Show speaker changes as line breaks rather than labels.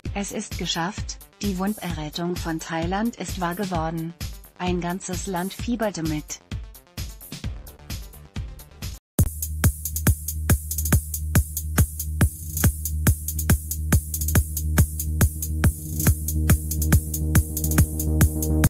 Es ist geschafft, die Wunderrettung von Thailand ist wahr geworden. Ein ganzes Land fieberte mit.